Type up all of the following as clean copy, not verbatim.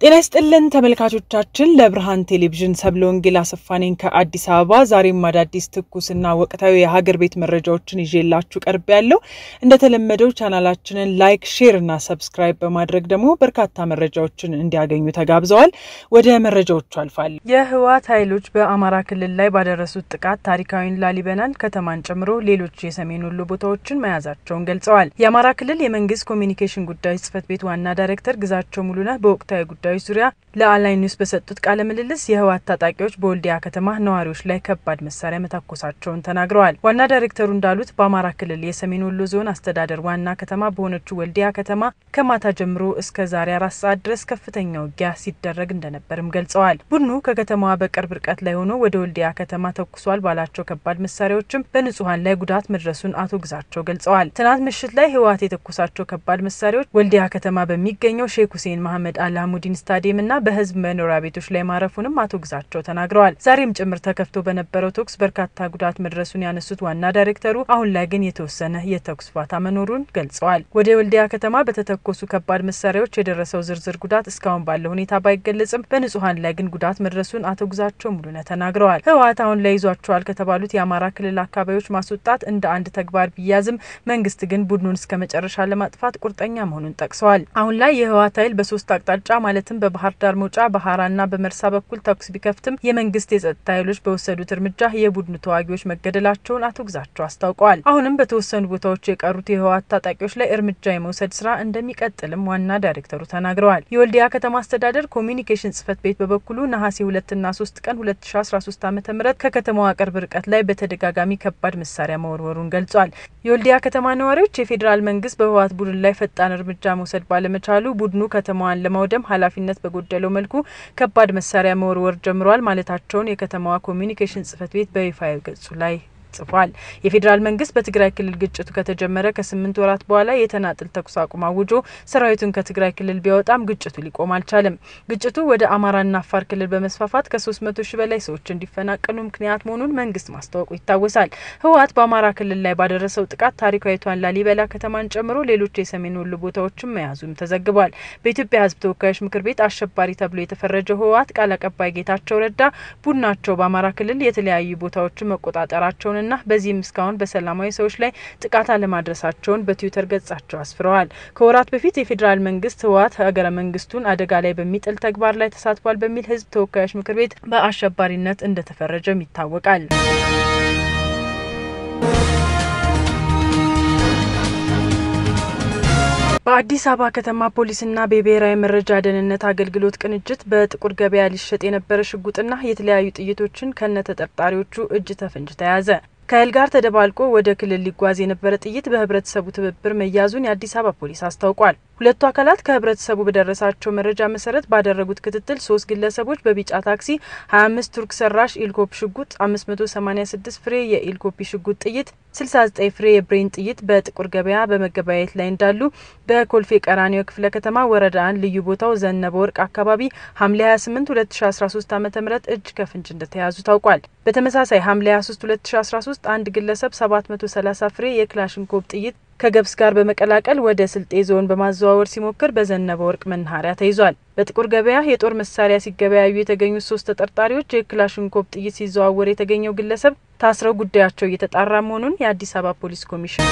ጤና ይስጥልን ተመልካቾቻችን ለብርሃን ቴሌቪዥን ሰብለ ወንጌል አሰፋኔን ከአዲስ አበባ ዛሬም አዳዲስ ትኩስና ወቅታዊ የሀገር ቤት መረጃዎችን ይዤላችሁ ቀርቤያለሁ እንደተለመደው ቻናላችንን ላይክ ሼር እና ሰብስክራይብ በማድረግ ደግሞ በርካታ መረጃዎችን እንዲያገኙ ተጋብዘዋል ወደ መረጃዎቹ አልፋለሁ የህወሓት ኃይሎች በአማራ ክልል ላይ ባደረሱት ጥቃት ታሪካዊን ላሊበናን ከተማን ጨምሮ ሌሎች የሰሜን ወሎ ቦታዎችን መያዛቸውን ገልጸዋል የአማራ ክልል የመንግስት ኮሚኒኬሽን ጉዳዮች ጽፈት ቤት ዋና ዳይሬክተር ግዛቸው ሙሉነህ በወቅታዊ ጉዳዮች ዙሪያ ለአላይ ኒውስ በሰጡት ቃለ ምልልስ የህወሓት ታጣቂዎች በወልዲያ ከተማ ነዋሪዎች ላይ ከባድ መሳርያ መታኮሳቸውን ተናግረዋል ዋና ዳይሬክተሩ እንዳሉት በአማራ ክልል የሰሜን ወሎ ዞን አስተዳደር ዋና ከተማ በሆነችው ወልዲያ ከተማ ከማታ ጀምሮ እስከ ዛሬ 4 ሰዓት ድረስ ከፍተኛ ውጊያ ሲደረግ እንደነበርም ገልጸዋል ቡድኑ ከከተማዋ በቅርብ ርቀት ላይ ሆኖ ወደ ወልዲያ ከተማ ተኩሷል ባላቸው ከባድ መሳሪያዎችም በንጹሀን ላይ ጉዳት መድረሱን አቶ ግዛቸው ገልጸዋል ትናንት ምሽት ላይ ህወሓት የተኩሳቸው ከባድ መሳሪያዎች ወልዲያ ከተማ በሚገኘው ሼክ ሁሴን መሐመድ አላሙዲን ስታዲየም እና በህዝብ መኖሪያ ቤቶች ላይ ማረፉንም አቶ ግዛቸው ተናግረዋል ዛሬም ጭምር ተከፍቶ በነበረው ተኩስ በርካታ ጉዳት መድረሱን ያነሱት ዋና ዳይሬክተሩ አሁን ላይ ግን የተወሰነ የተኩስ ፋታ መኖሩን ገልጸዋል ወደ ወልዲያ ከተማ በተተኮሱ ከባድ መሳሪያዎች የደረሰው ዝርዝር ጉዳት እስካሁን ባለው ሁኔታ ባይገለጽም በንጹሃን ላይ ግን ጉዳት መድረሱን አቶ ግዛቸው ሙሉነህ ተናግረዋል ህወሓት አሁን ላይ ይዟቸዋል ከተባሉት የአማራ ክልል አካባቢዎች ማስወጣት እንደ አንድ ተግባር ቢያዝም መንግስት ግን ቡድኑን እስከ መጨረሻ ለማጥፋት ቁርጠኛ መሆኑን ጠቅሰዋል አሁን ላይ የህወሓት ኃይል በሶስት አቅጣጫ ማለትም በባህር ዳር ሞጫ በሐራና በመርሳ በኩል ተኩስ ቢከፍትም የመንግስት የጸጥታ ኃይሎች በወሰዱት እርምጃ የቡድኑ ተዋጊዎች መገደላቸውን አቶ ግዛቸው አስታውቀዋል አሁንም በተወሰኑ ቦታዎች የቀሩት የህወሓት ታጣቂዎች ላይ እርምጃ የመውሰድ ስራ እንደሚቀጥልም ዋና ዳይሬክተሩ ተናግረዋል የወልዲያ ከተማ አስተዳደር ኮሚኒኬሽን ጽፈት ቤት በበኩሉ ነሐሴ 2 እና 3 ቀን 2013 ዓ.ም ከከተማዋ ቅርብ ርቀት ላይ በተደጋጋሚ ከባድ መሳሪያ መወርወሩን ገልጿል የወልዲያ ከተማ ነዋሪዎች የፌደራል መንግስት በህወሓት ቡድን ላይ ፈጣን እርምጃ መውሰድ ባለመቻሉ ቡድኑ ከተማዋን ለማውደም ኃላፊነት በጎደለው መልኩ ከባድ መሳሪያ መወርወር ጀምሯል ማለታቸውን የከተማዋ ኮሚኒኬሽን ጽፈት ቤት በይፋዊ ገጹ ላይ ጽፏል የፌደራል መንግስት በትግራይ ክልል ግጭቱ ከተጀመረ ከ8 ወራት በኋላ የተናጥል ተኩስ አቁም አውጆ ሰራዊቱን ከትግራይ ክልል ቢያወጣም ግጭቱ ሊቆም አልቻለም ግጭቱ ወደ አማራና አፋር ክልል በመስፋፋት ከ300 ሺህ በላይ ሰዎች እንዲፈናቀሉ ምክንያት መሆኑን መንግስት ማስታወቁ ይታወሳል ህወሓት በአማራ ክልል ላይ ባደረሰው ጥቃት ታሪካዊቷን ላሊበላ ከተማን ጨምሮ ሌሎች የሰሜን ወሎ ቦታዎችን መያዙም ተዘግቧል በኢትዮጵያ ህዝብ ተወካዮች ምክር ቤት አሸባሪ ተብሎ የተፈረጀው ህወሓት ቃል አቀባይ ጌታቸው ረዳ ቡድናቸው በአማራ ክልል የተለያዩ ቦታዎችን መቆጣጠራቸውን እና በዚህም እስካሁን በሰላማዊ ሰዎች ላይ ጥቃት አለማድረሳቸውን በትዊተር ገጻቸው አስፍረዋል ከወራት በፊት የፌደራል መንግስት ህወሓት ሀገረ መንግስቱን አደጋ ላይ በሚጥል ተግባር ላይ ተሳትፏል በሚል ህዝብ ተወካዮች ምክር ቤት በአሸባሪነት እንደተፈረጀም ይታወቃል በአዲስ አበባ ከተማ ፖሊስና በብሔራዊ መረጃ ደህንነት አገልግሎት ቅንጅት በጥቁር ገበያ ሊሸጥ የነበረ ሽጉጥና የተለያዩ ጥይቶችን ከነተጠርጣሪዎቹ እጅ ተፈንጅ ተያዘ ከኃይል ጋር ተደባልቆ ወደ ክልል ሊጓዝ የነበረ ጥይት በህብረተሰቡ ትብብር መያዙን የአዲስ አበባ ፖሊስ አስታውቋል ሁለቱ አካላት ከህብረተሰቡ በደረሳቸው መረጃ መሰረት ባደረጉት ክትትል 3 ግለሰቦች በቢጫ ታክሲ 25 ቱርክ ሰራሽ ኢልኮፕ ሽጉጥ 586 ፍሬ የኢልኮፕ ሽጉጥ ጥይት 69 ፍሬ የብሬን ጥይት በጥቁር ገበያ በመገበያየት ላይ እንዳሉ በኮልፌ ቀራኒዮ ክፍለ ከተማ ወረዳን ልዩ ቦታው ዘነበ ወርቅ አካባቢ ሐምሌ 28 2013 ዓ.ም እጅ ከፍንጅ እንደተያዙ ታውቋል በተመሳሳይ ሐምሌ 23 2013 አንድ ግለሰብ 730 ፍሬ የክላሽንኮቭ ጥይት ከገብስ ጋር በመቀላቀል ወደ ስልጤ ዞን በማዘዋወር ሲሞክር በዘነበ ወርቅ መናኸሪያ ተይዟል በጥቁር ገበያ የጦር መሳሪያ ሲገበያዩ የተገኙ 3 ተጠርጣሪዎች የክላሽንኮቭ ጥይት ሲዘዋወር የተገኘው ግለሰብ ታስረው ጉዳያቸው እየተጣራ መሆኑን የአዲስ አበባ ፖሊስ ኮሚሽን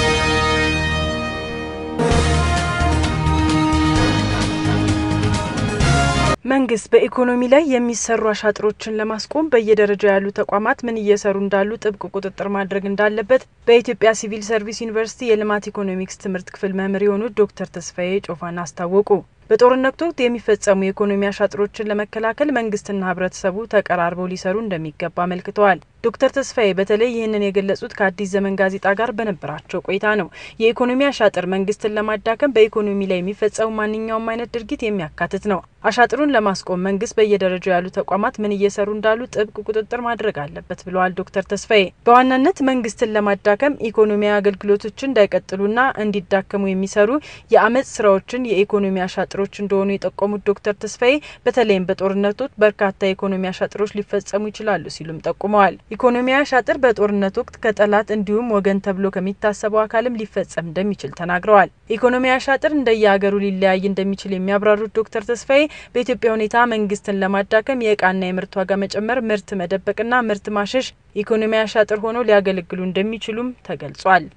መንግስት በኢኮኖሚ ላይ የሚሰሩ አሻጥሮችን ለማስቆም በየደረጃው ያሉ ተቋማት ምን እየሰሩ እንዳሉ ጥብቅ ቁጥጥር ማድረግ እንዳለበት በኢትዮጵያ ሲቪል ሰርቪስ ዩኒቨርሲቲ የልማት ኢኮኖሚክስ ትምህርት ክፍል መምህር የሆኑት ዶክተር ተስፋዬ ጮፋን አስታወቁ በጦርነት ወቅት የሚፈጸሙ የኢኮኖሚ አሻጥሮችን ለመከላከል መንግስትና ህብረተሰቡ ተቀራርበው ሊሰሩ እንደሚገባ አመልክተዋል ዶክተር ተስፋዬ በተለይ ይህንን የገለጹት ከአዲስ ዘመን ጋዜጣ ጋር በነበራቸው ቆይታ ነው የኢኮኖሚ አሻጥር መንግስትን ለማዳከም በኢኮኖሚ ላይ የሚፈጸሙ ማንኛውም አይነት ድርጊት የሚያካትት ነው አሻጥሩን ለማስቆም መንግስት በየደረጃው ያሉ ተቋማት ምን እየሰሩ እንዳሉ ጥብቅ ቁጥጥር ማድረግ አለበት ብለዋል ዶክተር ተስፋዬ በዋናነት መንግስትን ለማዳከም ኢኮኖሚያዊ አገልግሎቶችን እንዳይቀጥሉና እንዲዳከሙ የሚሰሩ የአመጽ ስራዎችን የኢኮኖሚ አሻጥሮች እንደሆኑ የጠቆሙት ዶክተር ተስፋዬ በተለይም በጦርነት ወቅት በርካታ የኢኮኖሚ አሻጥሮች ሊፈጸሙ ይችላሉ ሲሉም ጠቁመዋል ኢኮኖሚያዊ አሻጥር በጦርነት ወቅት ከጠላት እንዲሁም ወገን ተብሎ ከሚታሰበው አካልም ሊፈጸም እንደሚችል ተናግረዋል። ኢኮኖሚያዊ አሻጥር እንደየሀገሩ ሊለያይ እንደሚችል የሚያብራሩት ዶክተር ተስፋዬ በኢትዮጵያ ሁኔታ መንግስትን ለማዳከም የዕቃና የምርት ዋጋ መጨመር፣ ምርት መደበቅና ምርት ማሸሽ ኢኮኖሚያዊ አሻጥር ሆኖ ሊያገለግሉ እንደሚችሉም ተገልጿል።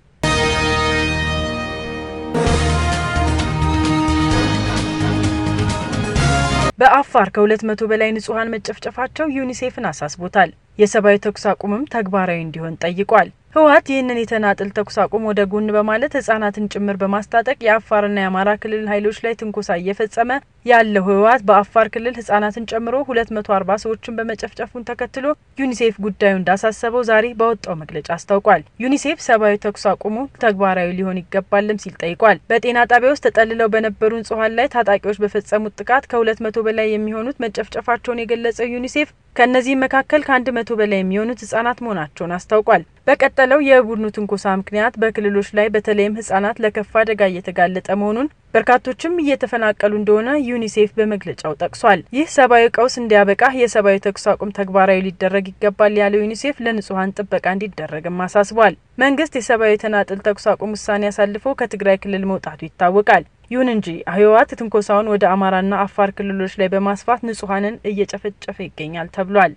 በአፋር ከ200 በላይ ንጹሀን መጨፍጨፋቸው ዩኒሴፍን አሳስቦታል። የሰብአዊ ተኩስ አቁምም ተግባራዊ እንዲሆን ጠይቋል። ህወሓት ይህንን የተናጠል ተኩስ አቁም ወደ ጎን በማለት ህፃናትን ጭምር በማስታጠቅ የአፋርና የአማራ ክልል ኃይሎች ላይ ትንኮሳ እየፈጸመ ያለው ህወሓት በአፋር ክልል ህፃናትን ጨምሮ 240 ሰዎችን በመጨፍጨፉን ተከትሎ ዩኒሴፍ ጉዳዩን እንዳሳሰበው ዛሬ ባወጣው መግለጫ አስታውቋል። ዩኒሴፍ ሰብአዊ ተኩስ አቁሙ ተግባራዊ ሊሆን ይገባልም ሲል ጠይቋል። በጤና ጣቢያ ውስጥ ተጠልለው በነበሩ ንጹሃን ላይ ታጣቂዎች በፈጸሙት ጥቃት ከ200 በላይ የሚሆኑት መጨፍጨፋቸውን የገለጸው ዩኒሴፍ ከነዚህ መካከል ከ100 በላይ የሚሆኑት ህፃናት መሆናቸውን አስታውቋል። በቀጠለው የቡድኑ ትንኮሳ ምክንያት በክልሎች ላይ በተለይም ህፃናት ለከፋ አደጋ እየተጋለጠ መሆኑን በርካቶችም እየተፈናቀሉ እንደሆነ ዩኒሴፍ በመግለጫው ጠቅሷል። ይህ ሰብአዊ ቀውስ እንዲያበቃ የሰብአዊ ተኩስ አቁም ተግባራዊ ሊደረግ ይገባል ያለው ዩኒሴፍ ለንጹሃን ጥበቃ እንዲደረግም አሳስቧል። መንግስት የሰብአዊ ተናጠል ተኩስ አቁም ውሳኔ አሳልፎ ከትግራይ ክልል መውጣቱ ይታወቃል። ይሁን እንጂ ህወሓት ትንኮሳውን ወደ አማራና አፋር ክልሎች ላይ በማስፋት ንጹሃንን እየጨፈጨፈ ይገኛል ተብሏል።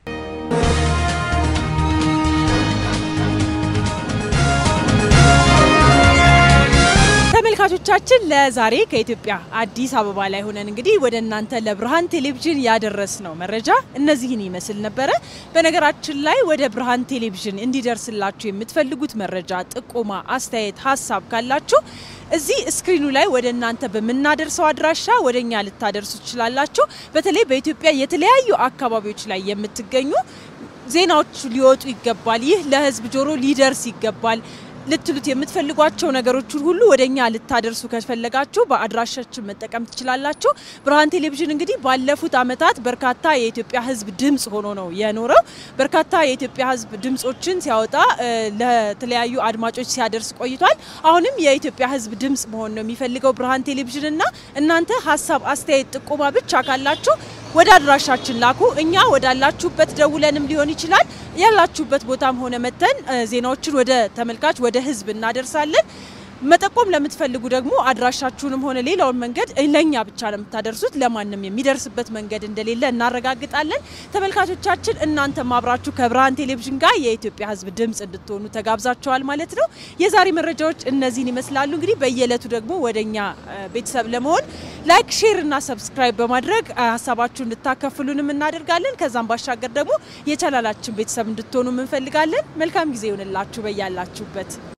ተመልካቾቻችን ለዛሬ ከኢትዮጵያ አዲስ አበባ ላይ ሆነን እንግዲህ ወደ እናንተ ለብርሃን ቴሌቪዥን ያደረስነው መረጃ እነዚህን ይመስል ነበር። በነገራችን ላይ ወደ ብርሃን ቴሌቪዥን እንዲደርስላችሁ የምትፈልጉት መረጃ፣ ጥቆማ፣ አስተያየት፣ ሀሳብ ካላችሁ እዚህ ስክሪኑ ላይ ወደ እናንተ በመናደርሰው አድራሻ ወደኛ ልታደርሱ ትችላላችሁ። በተለይ በኢትዮጵያ የተለያዩ አካባቢዎች ላይ የምትገኙ ዜናዎች ሊወጡ ይገባል፣ ይህ ለህዝብ ጆሮ ሊደርስ ይገባል ልትሉት የምትፈልጓቸው ነገሮች ሁሉ ወደኛ ልታደርሱ ከፈለጋችሁ በአድራሻችን መጠቀም ትችላላችሁ። ብርሃን ቴሌቪዥን እንግዲህ ባለፉት አመታት በርካታ የኢትዮጵያ ህዝብ ድምጽ ሆኖ ነው የኖረው። በርካታ የኢትዮጵያ ህዝብ ድምጾችን ሲያወጣ ለተለያዩ አድማጮች ሲያደርስ ቆይቷል። አሁንም የኢትዮጵያ ህዝብ ድምጽ መሆን ነው የሚፈልገው ብርሃን ቴሌቪዥን እና እናንተ ሀሳብ፣ አስተያየት፣ ጥቆማ ብቻ ካላችሁ ወደ አድራሻችን ላኩ። እኛ ወዳላችሁበት ደውለንም ሊሆን ይችላል ያላችሁበት ቦታም ሆነ መተን ዜናዎችን ወደ ተመልካች ወደ ህዝብ እናደርሳለን። መጠቆም ለምትፈልጉ ደግሞ አድራሻችሁንም ሆነ ሌላውን መንገድ ለኛ ብቻ ነው የምታደርሱት፣ ለማንም የሚደርስበት መንገድ እንደሌለ እናረጋግጣለን። ተመልካቾቻችን እናንተም አብራችሁ ከብርሃን ቴሌቪዥን ጋር የኢትዮጵያ ህዝብ ድምጽ እንድትሆኑ ተጋብዛችኋል ማለት ነው። የዛሬ መረጃዎች እነዚህን ይመስላሉ። እንግዲህ በየለቱ ደግሞ ወደኛ ቤተሰብ ለመሆን ላይክ፣ ሼር እና ሰብስክራይብ በማድረግ ሀሳባችሁን እንድታከፍሉንም እናደርጋለን። ከዛም ባሻገር ደግሞ የቻናላችን ቤተሰብ እንድትሆኑ እንፈልጋለን። መልካም ጊዜ ይሁንላችሁ በያላችሁበት።